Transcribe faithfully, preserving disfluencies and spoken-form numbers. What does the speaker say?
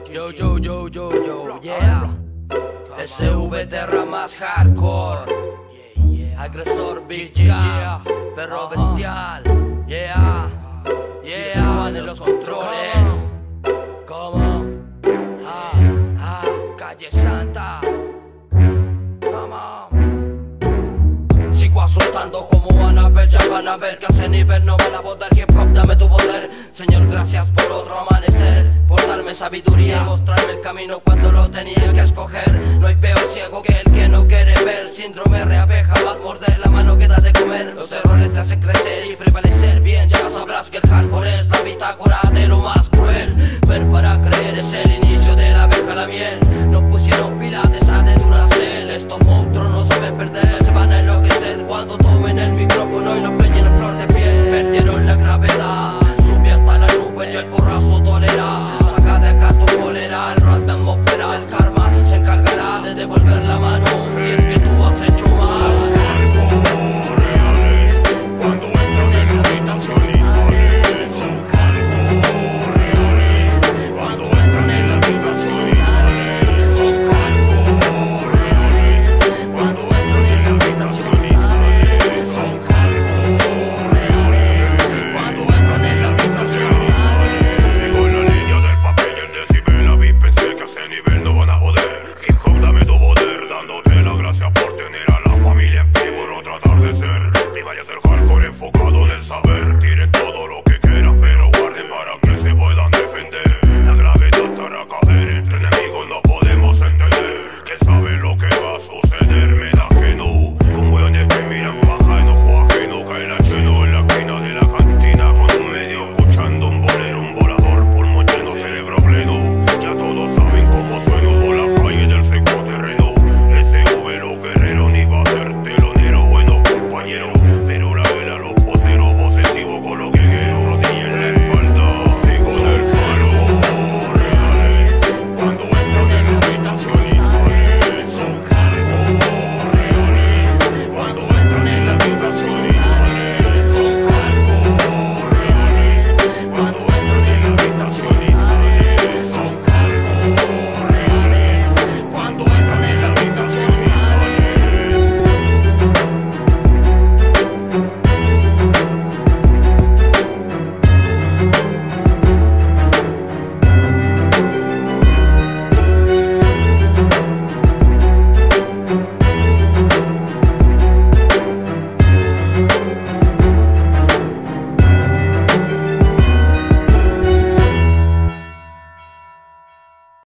Yo, yo, yo, yo, yo, yeah. S V Terra más hardcore. Agresor, Big K, perro bestial. Yeah, yeah, van en los controles. Como, ah, ah, calle Santa. Como, sigo asustando como Annabelle. Ya van a ver que a ese nivel no van a votar. Hip hop, dame tu poder. Señor, gracias por otro amanecer, por darme sabiduría, mostrarme el camino cuando lo tenía que escoger. No hay peor ciego que el que no quiere ver. Síndrome reabeja, va a morder la mano que da de comer. Los errores te hacen crecer y prevalecer bien. Ya sabrás que el hardcore es la bitácora de lo más cruel. Ver para creer es el inicio de la abeja a la miel. Nos pusieron pilas de esa de Duracell. Estos monstruos no saben perder.